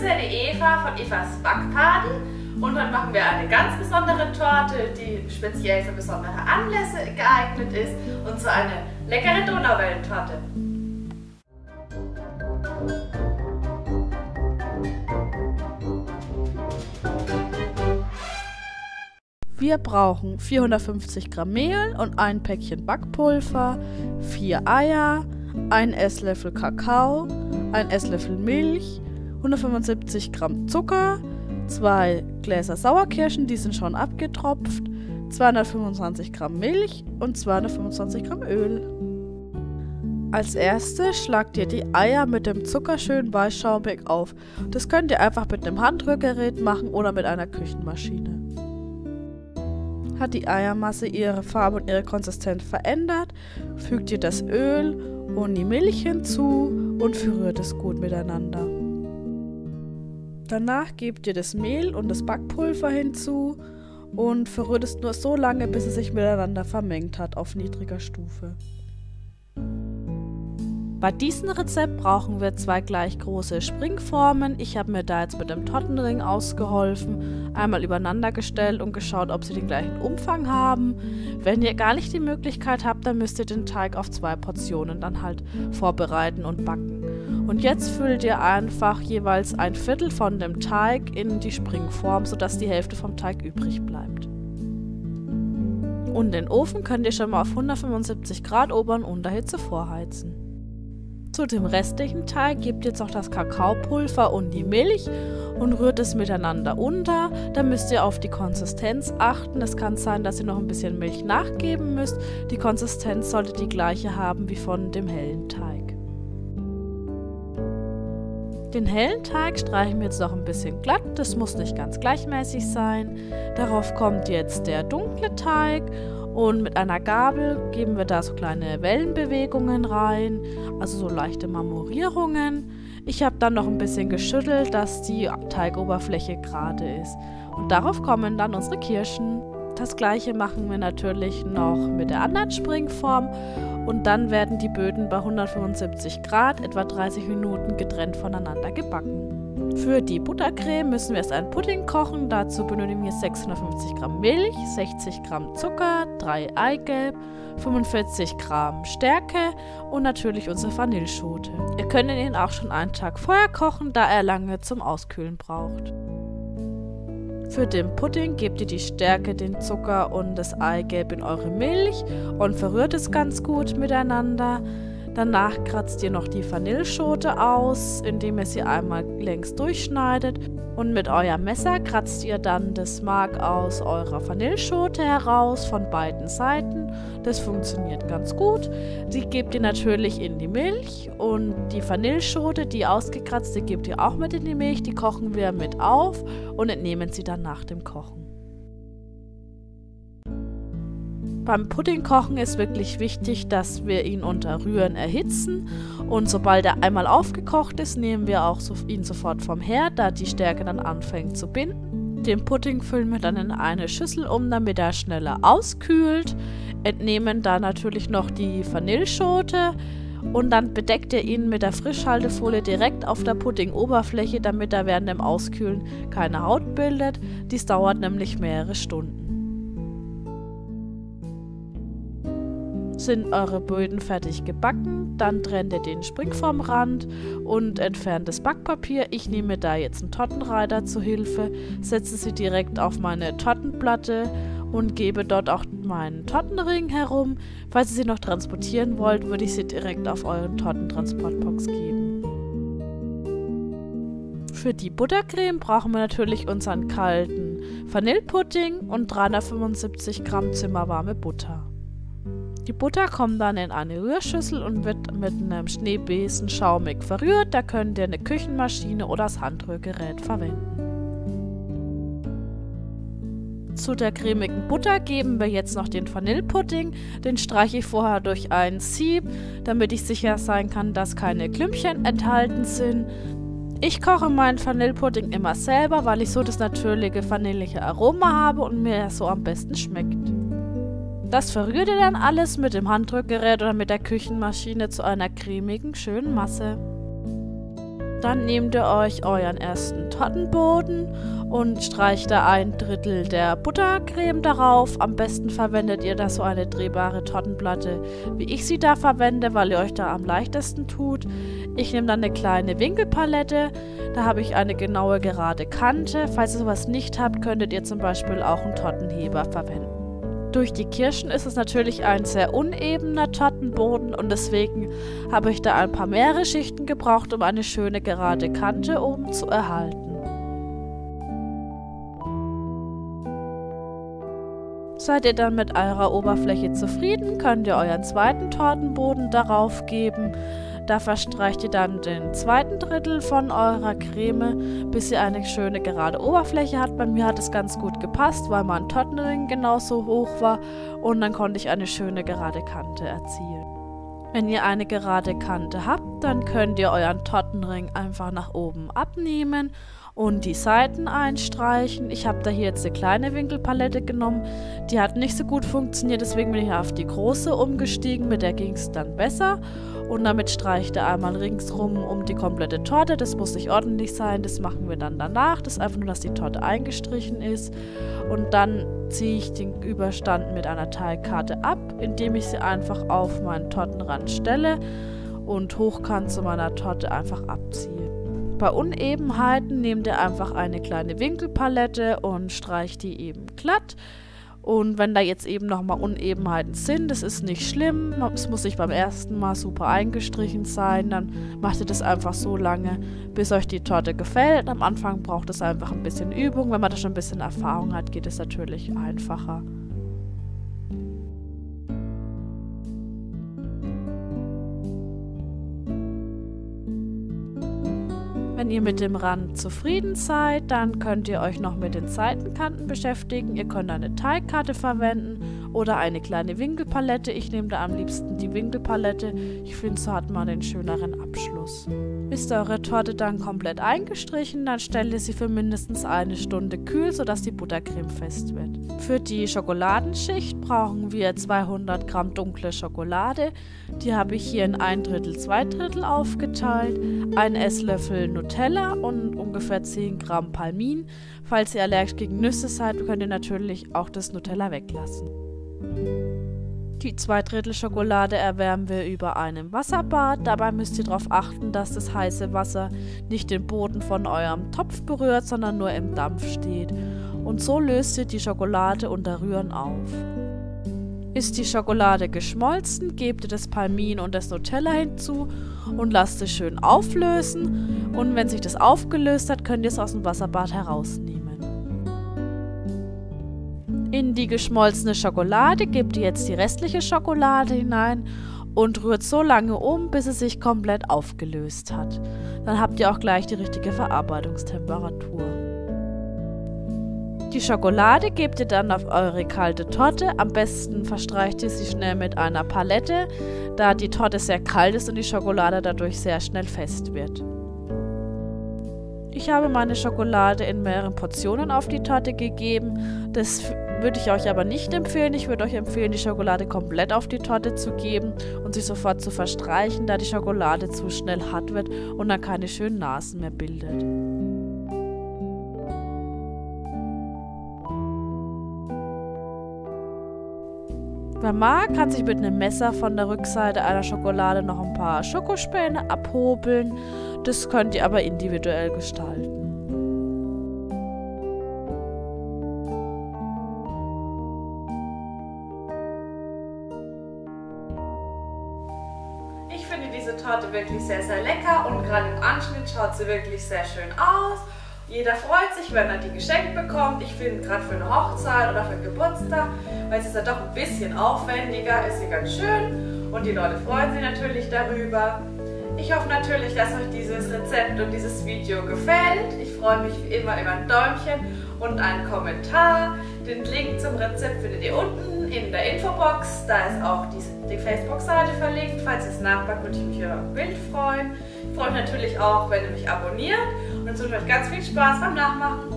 begrüße die Eva von Evas Backparty und heute machen wir eine ganz besondere Torte, die speziell für besondere Anlässe geeignet ist, und zwar eine leckere Donauwellentorte. Wir brauchen 450 Gramm Mehl und ein Päckchen Backpulver, 4 Eier, 1 Esslöffel Kakao, 1 Esslöffel Milch, 175 Gramm Zucker, 2 Gläser Sauerkirschen, die sind schon abgetropft, 225 Gramm Milch und 225 Gramm Öl. Als erstes schlagt ihr die Eier mit dem Zucker schön weichschaumig auf. Das könnt ihr einfach mit einem Handrührgerät machen oder mit einer Küchenmaschine. Hat die Eiermasse ihre Farbe und ihre Konsistenz verändert, fügt ihr das Öl und die Milch hinzu und verrührt es gut miteinander. Danach gebt ihr das Mehl und das Backpulver hinzu und verrührt es nur so lange, bis es sich miteinander vermengt hat auf niedriger Stufe. Bei diesem Rezept brauchen wir 2 gleich große Springformen. Ich habe mir da jetzt mit dem Tortenring ausgeholfen, einmal übereinander gestellt und geschaut, ob sie den gleichen Umfang haben. Wenn ihr gar nicht die Möglichkeit habt, dann müsst ihr den Teig auf 2 Portionen dann halt vorbereiten und backen. Und jetzt füllt ihr einfach jeweils 1/4 von dem Teig in die Springform, sodass die Hälfte vom Teig übrig bleibt. Und den Ofen könnt ihr schon mal auf 175 Grad Ober- und Unterhitze vorheizen. Zu dem restlichen Teig gebt ihr jetzt noch das Kakaopulver und die Milch und rührt es miteinander unter. Da müsst ihr auf die Konsistenz achten. Es kann sein, dass ihr noch ein bisschen Milch nachgeben müsst. Die Konsistenz sollte die gleiche haben wie von dem hellen Teig. Den hellen Teig streichen wir jetzt noch ein bisschen glatt. Das muss nicht ganz gleichmäßig sein. Darauf kommt jetzt der dunkle Teig. Und mit einer Gabel geben wir da so kleine Wellenbewegungen rein, also so leichte Marmorierungen. Ich habe dann noch ein bisschen geschüttelt, dass die Teigoberfläche gerade ist. Und darauf kommen dann unsere Kirschen. Das gleiche machen wir natürlich noch mit der anderen Springform. Und dann werden die Böden bei 175 Grad etwa 30 Minuten getrennt voneinander gebacken. Für die Buttercreme müssen wir erst einen Pudding kochen. Dazu benötigen wir 650 Gramm Milch, 60 Gramm Zucker, 3 Eigelb, 45 Gramm Stärke und natürlich unsere Vanilleschote. Ihr könnt ihn auch schon einen Tag vorher kochen, da er lange zum Auskühlen braucht. Für den Pudding gebt ihr die Stärke, den Zucker und das Eigelb in eure Milch und verrührt es ganz gut miteinander. Danach kratzt ihr noch die Vanilleschote aus, indem ihr sie einmal längs durchschneidet. Und mit eurem Messer kratzt ihr dann das Mark aus eurer Vanilleschote heraus von beiden Seiten. Das funktioniert ganz gut. Die gebt ihr natürlich in die Milch und die Vanilleschote, die ausgekratzte, gebt ihr auch mit in die Milch. Die kochen wir mit auf und entnehmen sie dann nach dem Kochen. Beim Puddingkochen ist wirklich wichtig, dass wir ihn unter Rühren erhitzen, und sobald er einmal aufgekocht ist, nehmen wir auch ihn sofort vom Herd, da die Stärke dann anfängt zu binden. Den Pudding füllen wir dann in eine Schüssel um, damit er schneller auskühlt, entnehmen da natürlich noch die Vanilleschote und dann bedeckt ihr ihn mit der Frischhaltefolie direkt auf der Puddingoberfläche, damit er während dem Auskühlen keine Haut bildet. Dies dauert nämlich mehrere Stunden. Sind eure Böden fertig gebacken, dann trennt ihr den Springformrand und entfernt das Backpapier. Ich nehme da jetzt einen Tortenreiter zu Hilfe, setze sie direkt auf meine Tortenplatte und gebe dort auch meinen Tortenring herum. Falls ihr sie noch transportieren wollt, würde ich sie direkt auf euren Tortentransportbox geben. Für die Buttercreme brauchen wir natürlich unseren kalten Vanillepudding und 375 Gramm zimmerwarme Butter. Die Butter kommt dann in eine Rührschüssel und wird mit einem Schneebesen schaumig verrührt. Da könnt ihr eine Küchenmaschine oder das Handrührgerät verwenden. Zu der cremigen Butter geben wir jetzt noch den Vanillepudding. Den streiche ich vorher durch ein Sieb, damit ich sicher sein kann, dass keine Klümpchen enthalten sind. Ich koche meinen Vanillepudding immer selber, weil ich so das natürliche vanillige Aroma habe und mir so am besten schmeckt. Das verrührt ihr dann alles mit dem Handrührgerät oder mit der Küchenmaschine zu einer cremigen, schönen Masse. Dann nehmt ihr euch euren ersten Tortenboden und streicht da 1/3 der Buttercreme darauf. Am besten verwendet ihr da so eine drehbare Tortenplatte, wie ich sie da verwende, weil ihr euch da am leichtesten tut. Ich nehme dann eine kleine Winkelpalette, da habe ich eine genaue gerade Kante. Falls ihr sowas nicht habt, könntet ihr zum Beispiel auch einen Tortenheber verwenden. Durch die Kirschen ist es natürlich ein sehr unebener Tortenboden und deswegen habe ich da ein paar mehrere Schichten gebraucht, um eine schöne gerade Kante oben zu erhalten. Seid ihr dann mit eurer Oberfläche zufrieden, könnt ihr euren zweiten Tortenboden darauf geben. Da verstreicht ihr dann den 2/3 von eurer Creme, bis ihr eine schöne gerade Oberfläche habt. Bei mir hat es ganz gut gepasst, weil mein Tortenring genauso hoch war und dann konnte ich eine schöne gerade Kante erzielen. Wenn ihr eine gerade Kante habt, dann könnt ihr euren Tortenring einfach nach oben abnehmen und die Seiten einstreichen. Ich habe da hier jetzt eine kleine Winkelpalette genommen, die hat nicht so gut funktioniert, deswegen bin ich auf die große umgestiegen, mit der ging es dann besser. Und damit streicht ihr einmal ringsrum um die komplette Torte, das muss nicht ordentlich sein, das machen wir dann danach, das ist einfach nur, dass die Torte eingestrichen ist. Und dann ziehe ich den Überstand mit einer Teigkarte ab, indem ich sie einfach auf meinen Tortenrand stelle und hochkant zu meiner Torte einfach abziehe. Bei Unebenheiten nehmt ihr einfach eine kleine Winkelpalette und streicht die eben glatt. Und wenn da jetzt eben nochmal Unebenheiten sind, das ist nicht schlimm, es muss nicht beim ersten Mal super eingestrichen sein, dann macht ihr das einfach so lange, bis euch die Torte gefällt. Am Anfang braucht es einfach ein bisschen Übung, wenn man da schon ein bisschen Erfahrung hat, geht es natürlich einfacher. Wenn ihr mit dem Rand zufrieden seid, dann könnt ihr euch noch mit den Seitenkanten beschäftigen. Ihr könnt eine Teigkarte verwenden oder eine kleine Winkelpalette. Ich nehme da am liebsten die Winkelpalette. Ich finde, so hat man den schöneren Abschluss. Ist eure Torte dann komplett eingestrichen, dann stellt ihr sie für mindestens 1 Stunde kühl, sodass die Buttercreme fest wird. Für die Schokoladenschicht brauchen wir 200 Gramm dunkle Schokolade. Die habe ich hier in 1/3, 2/3 aufgeteilt. 1 Esslöffel Nutella und ungefähr 10 Gramm Palmin. Falls ihr allergisch gegen Nüsse seid, könnt ihr natürlich auch das Nutella weglassen. Die 2/3 Schokolade erwärmen wir über einem Wasserbad. Dabei müsst ihr darauf achten, dass das heiße Wasser nicht den Boden von eurem Topf berührt, sondern nur im Dampf steht. Und so löst ihr die Schokolade unter Rühren auf. Ist die Schokolade geschmolzen, gebt ihr das Palmin und das Nutella hinzu und lasst es schön auflösen. Und wenn sich das aufgelöst hat, könnt ihr es aus dem Wasserbad herausnehmen. In die geschmolzene Schokolade gebt ihr jetzt die restliche Schokolade hinein und rührt so lange um, bis es sich komplett aufgelöst hat. Dann habt ihr auch gleich die richtige Verarbeitungstemperatur. Die Schokolade gebt ihr dann auf eure kalte Torte. Am besten verstreicht ihr sie schnell mit einer Palette, da die Torte sehr kalt ist und die Schokolade dadurch sehr schnell fest wird. Ich habe meine Schokolade in mehreren Portionen auf die Torte gegeben. Das würde ich euch aber nicht empfehlen. Ich würde euch empfehlen, die Schokolade komplett auf die Torte zu geben und sie sofort zu verstreichen, da die Schokolade zu schnell hart wird und dann keine schönen Nasen mehr bildet. Wer mag, kann sich mit einem Messer von der Rückseite einer Schokolade noch ein paar Schokospäne abhobeln. Das könnt ihr aber individuell gestalten. Ich finde diese Torte wirklich sehr, sehr lecker und gerade im Anschnitt schaut sie wirklich sehr schön aus. Jeder freut sich, wenn er die geschenkt bekommt. Ich finde, gerade für eine Hochzeit oder für einen Geburtstag, weil es ist ja doch ein bisschen aufwendiger, ist sie ganz schön und die Leute freuen sich natürlich darüber. Ich hoffe natürlich, dass euch dieses Rezept und dieses Video gefällt. Ich freue mich wie immer über ein Däumchen und einen Kommentar. Den Link zum Rezept findet ihr unten in der Infobox. Da ist auch die Facebook-Seite verlinkt. Falls ihr es nachbackt, würde ich mich über ein Bild freuen. Ich freue mich natürlich auch, wenn ihr mich abonniert. Und jetzt wünsche ich euch ganz viel Spaß beim Nachmachen.